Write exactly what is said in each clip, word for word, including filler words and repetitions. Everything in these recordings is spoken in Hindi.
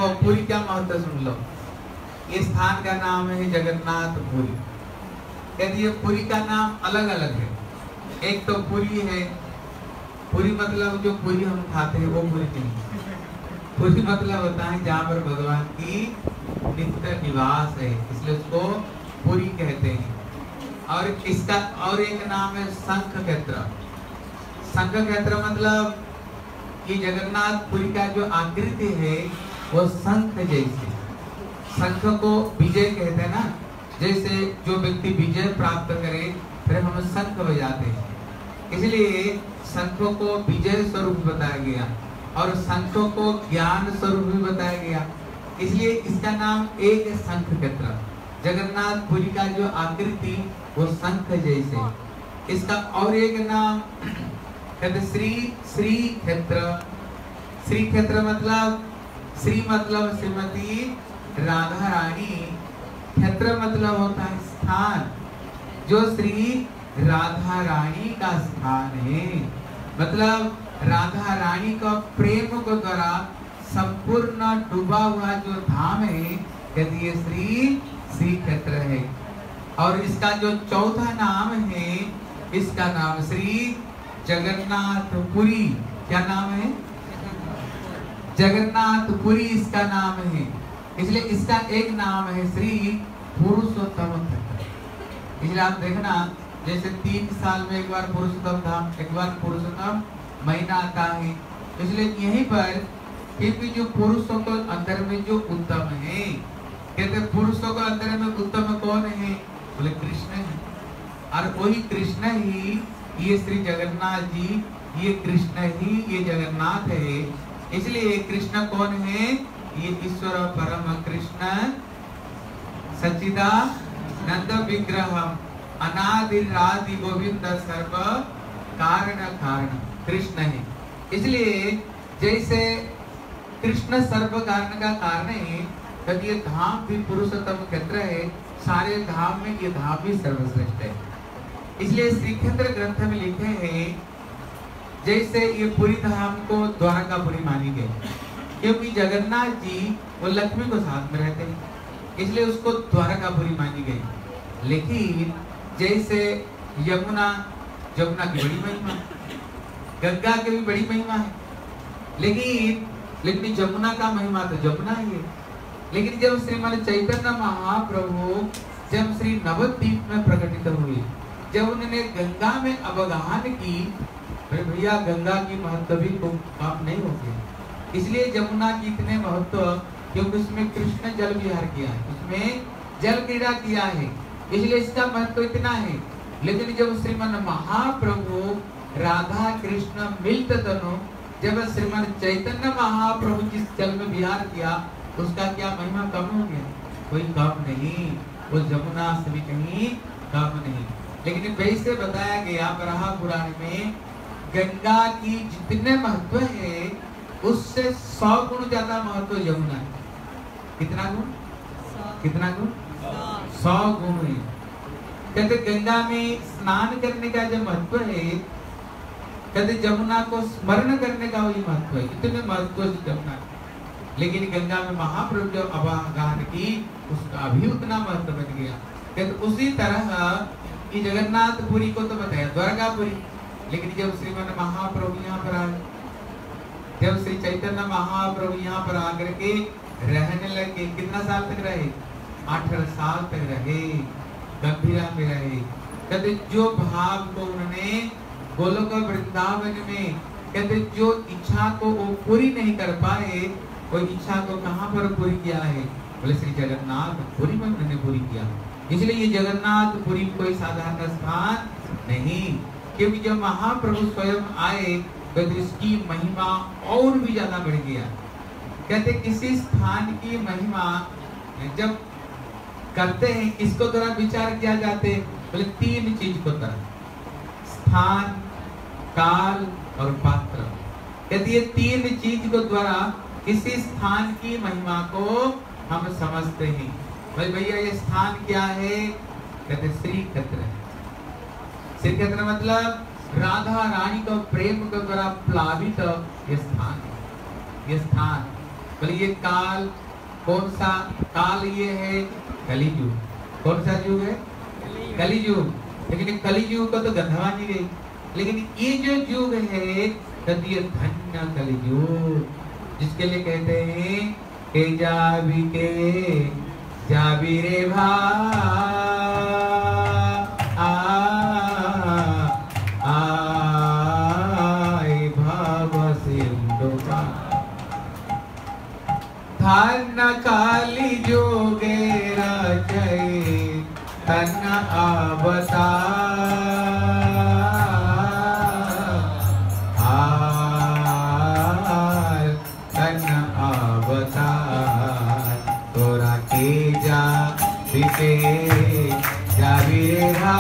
और पुरी क्या महत्व सुन लो। ये स्थान का नाम है जगन्नाथपुरी। यदि ये पुरी का नाम अलग अलग है, एक तो पुरी है, पुरी मतलब जो पुरी हम खाते हैं वो पुरी नहीं, पुरी मतलब होता है जहाँ पर भगवान की नित्य निवास है, इसलिए उसको पुरी कहते हैं। और इसका और एक नाम है शंख क्षेत्र। शंख क्षेत्र मतलब कि जगन्नाथपुरी का जो आकृति है वो शंख जैसे, शंख को विजय कहते हैं ना, जैसे जो व्यक्ति विजय प्राप्त करे फिर हम शंख बजाते हैं, इसलिए शंख को विजय स्वरूप बताया गया और शंख को ज्ञान स्वरूप भी बताया गया, इसलिए इसका नाम एक शंख क्षेत्र। जगन्नाथपुरी का जो आकृति वो शंख जैसे। इसका और एक नाम कहते श्री श्री क्षेत्र। श्री क्षेत्र मतलब श्री मतलब श्रीमती राधा रानी, क्षेत्र मतलब होता है स्थान, जो श्री राधा रानी का स्थान है, मतलब राधा रानी का प्रेम को द्वारा संपूर्ण डूबा हुआ जो धाम है कहते ये श्री श्री क्षेत्र है। और इसका जो चौथा नाम है, इसका नाम श्री जगन्नाथपुरी। क्या नाम है? जगन्नाथपुरी इसका नाम है, इसलिए इसका एक नाम है श्री पुरुषोत्तम क्षेत्र। इसलिए आप देखना जैसे तीन साल में एक बार पुरुषोत्तम धाम, एक बार पुरुषोत्तम महीना आता है, इसलिए यहीं पर फिर भी जो पुरुषों को अंदर में जो उत्तम है, कहते पुरुषों को अंदर में उत्तम कौन है? बोले कृष्ण है, और वही कृष्ण ही ये श्री जगन्नाथ जी, ये कृष्ण ही ये जगन्नाथ है। इसलिए कृष्ण कौन है? ये ईश्वर परम कृष्ण सच्चिदानंद विग्रह अनादिरादि गोविंद सर्व कारण कारण कृष्ण है। इसलिए जैसे कृष्ण सर्व कारण का कारण है, तब ये धाम भी पुरुषोत्तम क्षेत्र है, सारे धाम में ये धाम भी सर्वश्रेष्ठ है। इसलिए श्री क्षेत्र ग्रंथ में लिखे हैं जैसे ये पुरी धाम को द्वारकापुरी मानी गई, क्योंकि जगन्नाथ जी वो लक्ष्मी को साथ में रहते हैं, इसलिए उसको द्वारकापुरी मानी गई। लेकिन जैसे यमुना, यमुना की बड़ी महिमा, गंगा की भी बड़ी महिमा है, लेकिन लेकिन जमुना का महिमा तो जमुना ही है। लेकिन जब श्रीमान चैतन्य महाप्रभु जब श्री नवद्वीप में प्रकटित हुए, जब उन्होंने गंगा में अवगाहन की, भैया गंगा की महत्व भी तो आप नहीं होंगे, इसलिए जमुना की इतने महत्व, क्योंकि उसमें कृष्ण जल विहार किया है, उसमें जल क्रीड़ा किया है, इसलिए इसका महत्व इतना है। लेकिन जब श्रीमान महाप्रभु राधा कृष्ण मिलते तनु, जब श्रीमान चैतन्य महाप्रभु जिस जल में विहार किया, उसका क्या महिमा कम हो गया? कोई कम नहीं, वो जमुना से भी कहीं कम नहीं। लेकिन वैसे बताया गया बराह पुराण में, गंगा की जितने महत्व है उससे सौ गुण ज्यादा महत्व यमुना है। कितना गुण? कितना गुण? सौ गुण है। कहते गंगा में स्नान करने का जो महत्व है, कहते जमुना को स्मरण करने का वही महत्व है, इतने महत्व से जमुना। लेकिन गंगा में महाप्रभु जो अवगाहन की, उसका भी उतना महत्व बन गया। कहते उसी तरह कि जगन्नाथपुरी को तो बताया द्वारकापुरी, लेकिन जब श्रीमान महाप्रभु यहाँ पर आए, जब श्री चैतन्य महाप्रभु यहाँ पर आकर के रहने लगे, कितना साल तक रहे? अठारह साल तक रहे, गंभीरा में रहे। कहते जो भाव को उन्होंने गोलोक वृंदावन में, कहते जो इच्छा को वो पूरी नहीं कर पाए, वो इच्छा को कहाँ पर पूरी किया है? बोले श्री जगन्नाथपुरी में उन्होंने पूरी किया। इसलिए ये जगन्नाथपुरी कोई साधारण स्थान नहीं, क्योंकि जब महाप्रभु स्वयं आए तो इसकी महिमा और भी ज्यादा बढ़ गया। कहते किसी स्थान की महिमा जब करते हैं, किसको द्वारा विचार किया जाते? बोले तीन चीज को तरह, स्थान, काल और पात्र। कहते ये तीन चीज को द्वारा किसी स्थान की महिमा को हम समझते हैं। भाई भैया ये स्थान क्या है? कहते श्री क्षेत्र है। श्री क्षेत्र मतलब राधा रानी को प्रेम के द्वारा प्लावित ये स्थान है। ये स्थान बोले ये काल कौन सा काल? ये है कलियुग। कौन सा युग है? कलियुग। लेकिन कलियुग को तो गंधवा नहीं गई, लेकिन ये जो युग है कहती है धन्य कलियुग, जिसके लिए कहते हैं के जाबी के जाबी रे भा आ आए भाव सिंधु का धन्य काली जोगेरा जय धन्य अवतार धन्य अवतार तोरा के जा बिके जाबी रे भा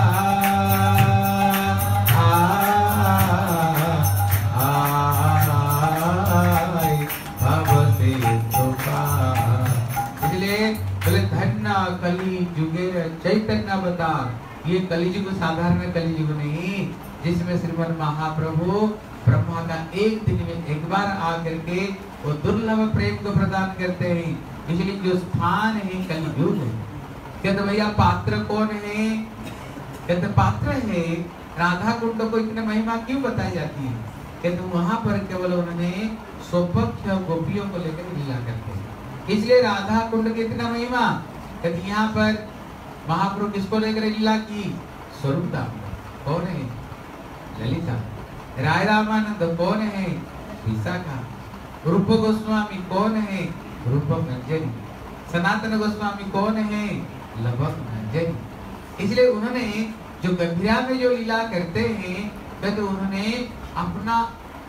कली जुगे चैतन्य अवतार। ये कलियुग साधारण कलियुग नहीं, जिसमें श्रीमद् महाप्रभु ब्रह्मा का एक दिन में एक बार आकर के वो दुर्लभ प्रेम को प्रदान करते हैं। इसलिए जो स्थान है कलियुग है। कहते भैया पात्र कौन है? कहते पात्र है राधा कुंड को इतने महिमा क्यों बताई जाती है? कहते वहां पर केवल उन्होंने स्वपक्ष गोपियों को लेकर लीला करते हैं, इसलिए राधा कुंड की इतना महिमा। कहते यहाँ पर महाप्रभु किसको लेकर लीला की? स्वरूप दामोदर। कौन है? ललिता। राय रामानंद कौन है? विशाखा। रूप गोस्वामी कौन है? रूप मंजरी। सनातन गोस्वामी कौन है? लवक मंजरी। इसलिए उन्होंने जो गंभीरा में जो लीला करते हैं, कहते उन्होंने अपना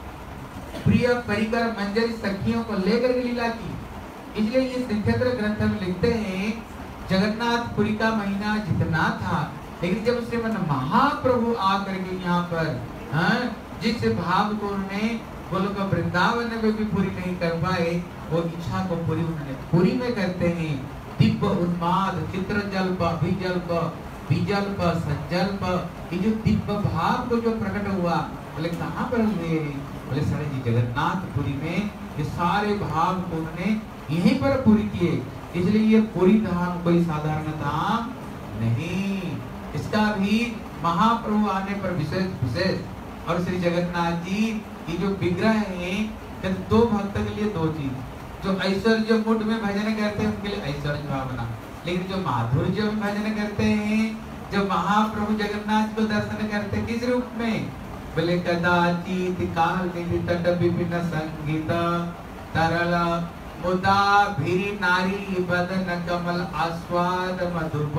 प्रिय परिकर मंजरी सखियों को लेकर के लीला की। इसलिए ये श्रीक्षेत्र ग्रंथ में लिखते हैं जगन्नाथपुरी का महीना जितना था, लेकिन जब श्रीमन महाप्रभु आकर के यहाँ पर हाँ, जिस भाव को उन्होंने गोलोक वृंदावन में भी पूरी नहीं कर पाए, वो इच्छा को पूरी उन्होंने पूरी में करते हैं। दिव्य उन्माद चित्र जल्प अभिजल्प बीजल्प संजल्प, ये जो दिव्य भाव को जो प्रकट हुआ, बोले कहाँ पर हुए? बोले सारे जी जगन्नाथपुरी में ये सारे भाव को उन्होंने यहीं पर पूरी किए। इसलिए ये पूरी धाम कोई साधारण धाम नहीं, इसका भी महाप्रभु आने पर विशेष विशेष। और श्री जगन्नाथ जी ये जो विग्रह है, दो भक्त के लिए दो चीज, जो ऐश्वर्य मूड में भजन करते हैं उनके लिए ऐश्वर्य भावना, लेकिन जो माधुर्य में भजन करते हैं, जब महाप्रभु जगन्नाथ को दर्शन करते किस रूप में? बोले कदाचित काल तट विपिन संगीत तरल मुदा भिरी नारी बदन कमल आस्वाद मधुप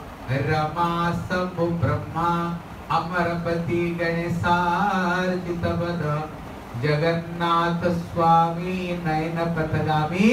रमा शंभु ब्रह्मा अमरपति गणेशार्चित बद जगन्नाथ स्वामी नयन पथगामी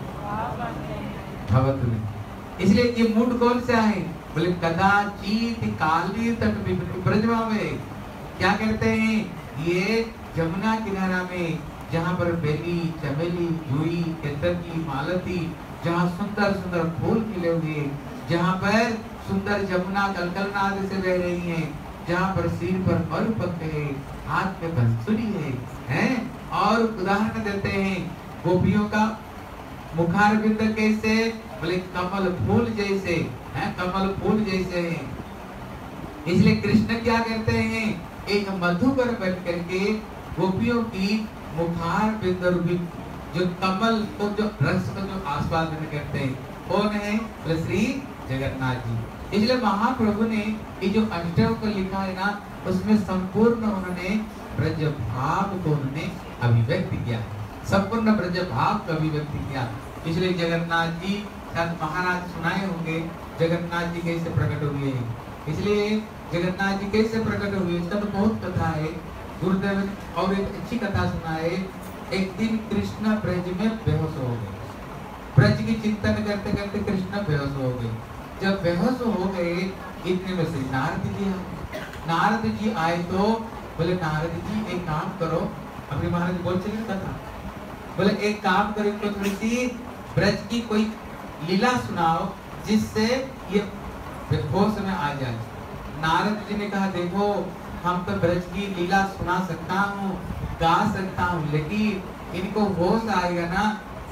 भवतु। इसलिए ये मूड कौन सा है? बोले कदाचित काली तट विपिन ब्रजवा में क्या करते हैं? ये जमुना किनारा में जहाँ पर बेली चमेली जूही केतकी मालती, जहाँ सुंदर सुंदर फूल खिले हुए, जहाँ पर सुंदर जमुना कलकलनाद से बह रही है, जहाँ पर सिर पर मरुपक है, हाथ में बंसुरी है, हैं? और उदाहरण देते हैं गोपियों का मुखार बिंद कैसे? बोले कमल फूल जैसे हैं, कमल फूल जैसे हैं। इसलिए कृष्ण क्या करते हैं? एक मधु पर बैठ करके गोपियों की मुखार बिंद रूपी जो कमल को जो रस को जो आस्वादन करते हैं, कौन है? बोले श्री जगन्नाथ जी। इसलिए महाप्रभु ने ये जो अष्टक को लिखा है ना, उसमें संपूर्ण उन्होंने ब्रज भाव को उन्होंने अभिव्यक्त किया, संपूर्ण ब्रज भाव को अभिव्यक्त किया। इसलिए जगन्नाथ जी शायद महाराज सुनाए होंगे जगन्नाथ जी कैसे प्रकट हुए हैं। इसलिए जगन्नाथ जी कैसे प्रकट हुए इसका तो बहुत कथा है। गुरुदेव ने और एक अच्छी कथा सुनाए। एक दिन कृष्ण ब्रज में बेहोश हो गए, ब्रज की चिंतन करते करते कृष्ण बेहोश हो गए। जब बेहोश हो गए इतने में से नारद जी आए। नारद जी आए तो बोले नारद जी एक काम करो, अपने महाराज बोल चले कथा, बोले एक काम करो, इनको थोड़ी सी ब्रज की कोई लीला सुनाओ जिससे ये होश में आ जाए। नारद जी ने कहा देखो हम तो ब्रज की लीला सुना सकता हूँ, गा सकता हूँ, लेकिन इनको होश आएगा ना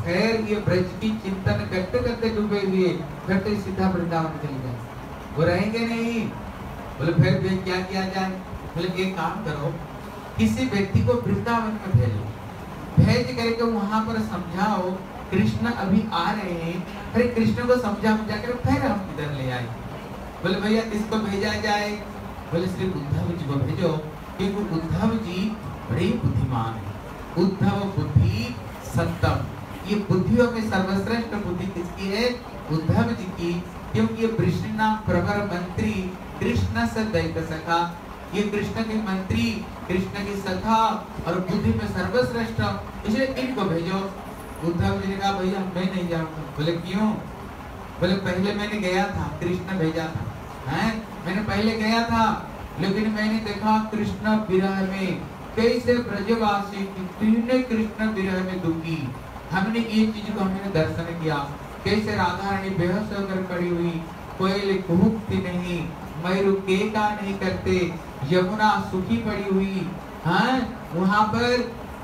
फिर ये ब्रज की चिंतन करते करते डूबे हुए फिर तो सीधा वृंदावन चले जाए, वो रहेंगे नहीं। बोले फिर भी क्या किया जाए? बोले एक काम करो, किसी व्यक्ति को वृंदावन में भेजो, भेज करके वहां पर समझाओ कृष्ण अभी आ रहे हैं, अरे कृष्ण को समझा कर फिर हम इधर ले आए। बोले भैया किसको भेजा जाए? बोले श्री उद्धव जी को भेजो, क्योंकि उद्धव जी बड़े बुद्धिमान है। उद्धव बुद्धि सत्तम, ये बुद्धियों में सर्वश्रेष्ठ बुद्धि किसकी है? उद्धव जी की, क्योंकि ये वृष्णिना प्रवर मंत्री कृष्ण से दैत्य सखा, ये कृष्ण के मंत्री, कृष्ण की सखा और बुद्धि में सर्वश्रेष्ठ, इसलिए इनको भेजो। उद्धव जी ने कहा भैया मैं नहीं जाऊंगा। बोले क्यों? बोले पहले मैंने गया था, कृष्ण भेजा था, हैं? मैंने पहले गया था, लेकिन मैंने देखा कृष्ण विरह में कैसे ब्रजवासी कितने कृष्ण विरह में दुखी, हमने ये चीज को हमने दर्शन किया, कैसे राधा रानी बेहोश होकर पड़ी हुई, कोयल कूकती नहीं, मयूर केका नहीं करते, यमुना सूखी पड़ी हुई, हाँ? वहां पर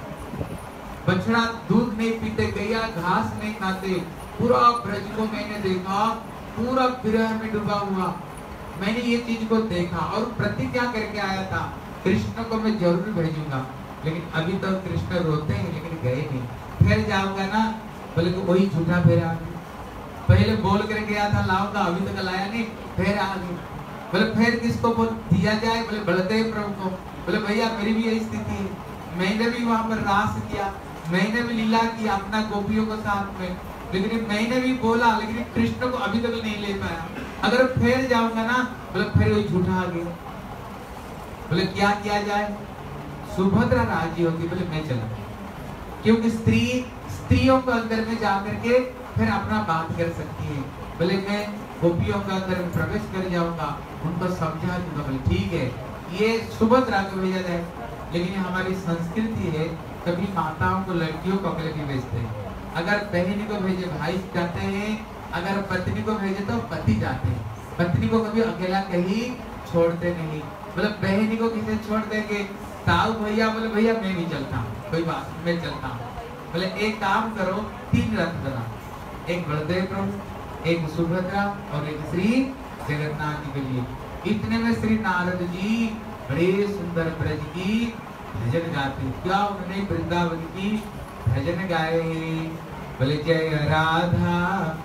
बछड़ा दूध नहीं पीते, गैया घास नहीं खाते, पूरा ब्रज को मैंने देखा पूरा विरह में डूबा हुआ। मैंने ये चीज को देखा और प्रतिज्ञा करके आया था कृष्ण को मैं जरूर भेजूंगा, लेकिन अभी तो कृष्ण रोते हैं लेकिन गए नहीं, फिर जाऊंगा ना। बोले तो वही झूठा फिर आ गया, पहले बोल कर गया था लाऊंगा, अभी तक लाया नहीं, फिर आ गए। बोले फिर किसको बोल दिया जाए? बोले बलदेव प्रभु को। बोले भैया मेरी भी यही स्थिति है, मैंने भी वहां पर रास किया, मैंने भी लीला किया अपना गोपियों के साथ में, लेकिन मैंने भी बोला, लेकिन कृष्ण को अभी तक नहीं ले पाया। अगर फिर जाऊंगा ना, बोले फिर वही झूठा आ गया। बोले क्या किया जाए? सुभद्रा राजी होगी, बोले मैं चला, क्योंकि स्त्री स्त्रियों के अंदर में जाकर के फिर अपना बात कर सकती है। बोले मैं गोपियों के अंदर में प्रवेश कर जाऊंगा, उनको समझा दूंगा। बोले ठीक है, ये सुभद्रा को भेजा जाए, लेकिन हमारी संस्कृति है कभी माताओं को लड़कियों को अकेले भी भेजते हैं, अगर बहनी को भेजे भाई जाते हैं, अगर पत्नी को भेजे तो पति जाते हैं, पत्नी को कभी अकेला कहीं छोड़ते नहीं। बोले बहनी को किसे छोड़ देंगे? ताऊ भैया, बोले भैया मैं भी चलता हूँ, कोई बात मैं चलता हूँ। बोले एक काम करो, तीन रथ बना, एक बलदेव प्रभु, एक सुभद्रा और एक श्री जगन्नाथ जी के लिए। इतने में श्री नारद जी बड़े सुंदर ब्रज की भजन गाते। क्या उन्होंने वृंदावन की भजन गाए? बोले जय राधा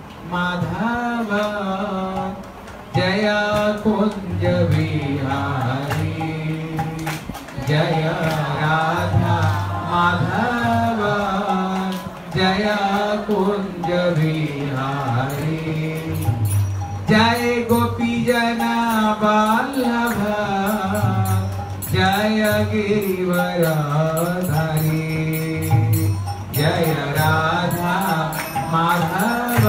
माधव जय कुंज बिहारी, जय राधा माधव जय कुंज बिहारी, जय गोपी जना वल्लभ जय गिरिवर धारी, जय राधा माधव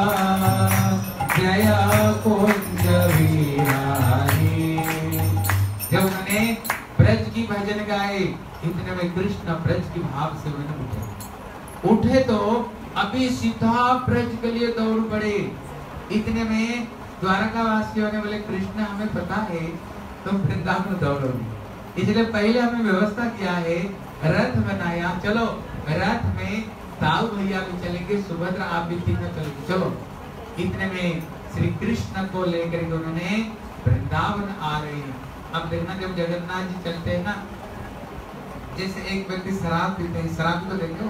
जय कुंज बिहारी। जब उन्होंने ब्रज की भजन गाए, इतने में कृष्ण ब्रज की भाव से उन्होंने उठे उठे तो अभी सीधा ब्रज के लिए दौड़ पड़े। इतने में द्वारका वासियों ने बोले कृष्ण हमें पता है तुम वृंदावन दौड़ोगे, इसलिए पहले हमें व्यवस्था किया है, रथ बनाया, चलो रथ में ताऊ भैया भी चलेंगे, सुभद्रा आप भी तीनों चलेंगे, चलो। इतने में श्री कृष्ण को लेकर के उन्होंने वृंदावन आ रहे हैं। अब देखना जब जगन्नाथ जी चलते हैं ना, जैसे एक व्यक्ति शराब पीते हैं, शराब को देखो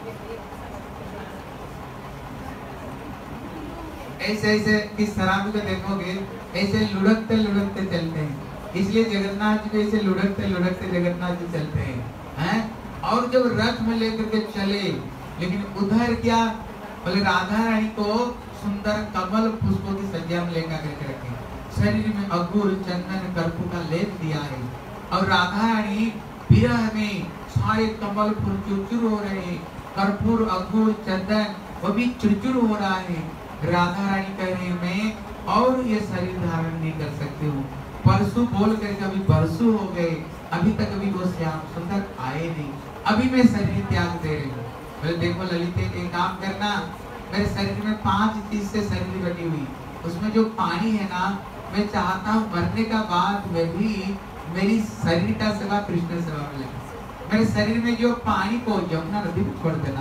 ऐसे ऐसे इस शराब को देखोगे ऐसे लुढ़कते लुढ़कते चलते हैं, इसलिए जगन्नाथ जी को ऐसे लुढ़कते लुढ़कते जगन्नाथ जी चलते हैं, हैं? और जब रथ में लेकर के चले, लेकिन उधर क्या बोले राधा रानी को सुंदर कमल पुष्पों की सज्जा में लेकर के रखे, शरीर में अगुर चंदन कर्पूर का लेप दिया है, और राधा रानी विरह में सारे कमल फूल चुरचुर हो रहे हैं, कर्पूर अगुर चंदन वो भी चुरचुर हो रहा है। राधा रानी कह रही मैं और ये शरीर धारण नहीं कर सकती हूँ, परसों बोल कर कभी परसों हो गए, अभी तक अभी वो श्याम सुंदर आए नहीं, अभी मैं शरीर त्याग दे रही हूँ। बोले देखो ललिते एक काम करना, मेरे शरीर में पांच चीज से शरीर बनी हुई, उसमें जो पानी है ना, मैं चाहता हूँ मरने का बाद में भी मेरी शरीर का सेवा कृष्ण सेवा मिले, मेरे शरीर में जो पानी को यमुना नदी में छोड़ देना,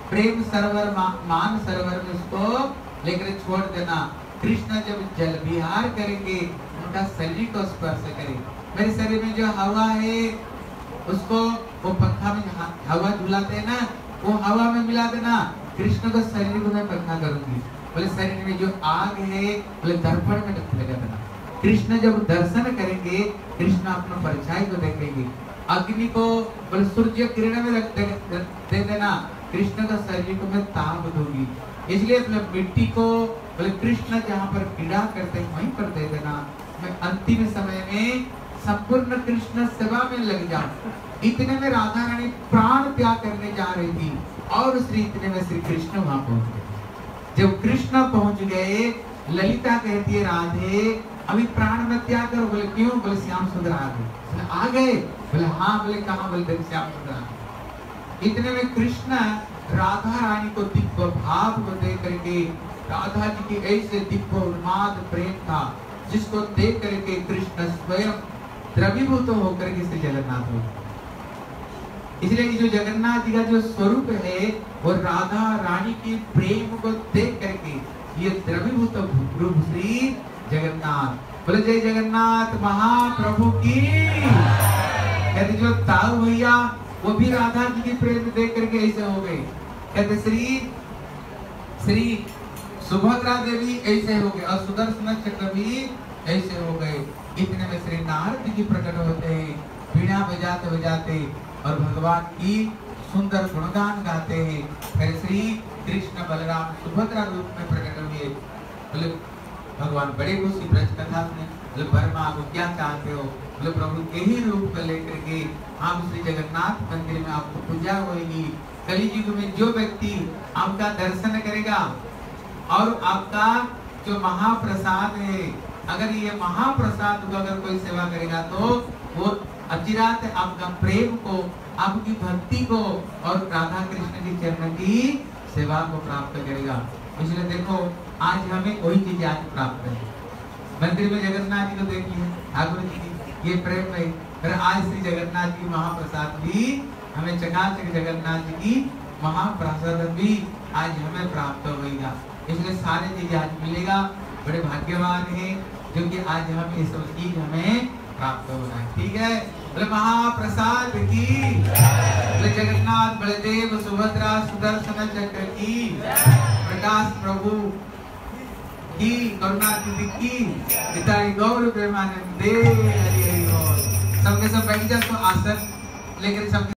प्रेम सरोवर मा, मान सरोवर में उसको लेकर छोड़ देना। कृष्ण जब जल विहार करेंगे उनका शरीर को स्पर्श करें। मेरे शरीर में जो हवा है उसको वो पंखा में हवा झुलाते हैं ना, वो हवा में मिला देना। कृष्ण को शरीर को मैं पंखा करूंगी। बोले शरीर में जो आग है बोले दर्पण में लगा देना। कृष्ण जब दर्शन करेंगे कृष्ण अपना परछाई को देखेंगे। अग्नि को बोले सूर्य किरण में रख दे, दे देना। कृष्ण का शरीर को मैं ताप दूंगी। इसलिए अपने मिट्टी को बोले कृष्ण जहाँ पर पीड़ा करते हैं वहीं पर दे देना। मैं अंतिम समय में संपूर्ण कृष्ण सेवा में लग जाऊं। इतने में राधा रानी प्राण त्याग करने जा रही थी और श्री इतने में श्री कृष्ण वहां पहुंच गए। जब कृष्ण पहुंच गए ललिता कहती है राधे अभी प्राण में त्याग करो। बोले क्यों? बोले श्याम सुंदर आ गए। बोले आ गए? बोले हाँ। बोले कहाँ? बोले देख श्याम सुंदर आ गए। इतने में कृष्ण राधा रानी को दिव्य भाव को देख करके राधा जी की ऐसे दिव्य उन्माद प्रेम था जिसको देख करके कृष्ण स्वयं द्रवीभूत होकर के श्री जगन्नाथ हो। इसलिए जो जगन्नाथ जी का जो स्वरूप है वो राधा रानी की प्रेम को देख करके ये द्रवीभूत रूप श्री जगन्नाथ। बोले जय जगन्नाथ महाप्रभु की। कहते जो ताऊ भैया वो भी राधा जी की प्रेम देख करके ऐसे हो गए। कहते श्री श्री सुभद्रा देवी ऐसे हो गए और सुदर्शन चक्र भी ऐसे हो गए। इतने में श्री नारद जी प्रकट होते हैं वीणा बजाते बजाते और भगवान की सुंदर गुणगान गाते हैं। फिर श्री कृष्ण बलराम सुभद्रा रूप में प्रकट हुए। बोले भगवान बड़े खुशी ब्रज कथा में। बोले वर्मा आप क्या चाहते हो? बोले प्रभु के ही रूप को लेकर के आप श्री जगन्नाथ मंदिर में आपको पूजा होगी। कली युग में जो व्यक्ति आपका दर्शन करेगा और आपका जो महाप्रसाद है अगर ये महाप्रसाद को अगर कोई सेवा करेगा तो वो अचिरात आपका प्रेम को आपकी भक्ति को और राधा कृष्ण के चरण की सेवा को प्राप्त करेगा। इसलिए देखो आज हमें वही चीज आज प्राप्त है। मंदिर में जगन्नाथ जी को देखिए ठाकुर जी की ये प्रेम है। फिर आज श्री जगन्नाथ जी महाप्रसाद भी हमें चकाचक जगन्नाथ जी की महाप्रसाद भी आज हमें प्राप्त होगा। इसलिए सारे चीज आज मिलेगा। बड़े भाग्यवान है जो कि आज हम ये सब चीज हमें प्राप्त हो रहा है। ठीक है बोले महाप्रसाद की। बोले जगन्नाथ बलदेव सुभद्रा सुदर्शन चक्र की। प्रकाश प्रभु की करुणा दीदी की। पिताई गौर प्रेमानंदे हरि हरि बोल। सबके सब बैठ जाओ आसन लेकर सब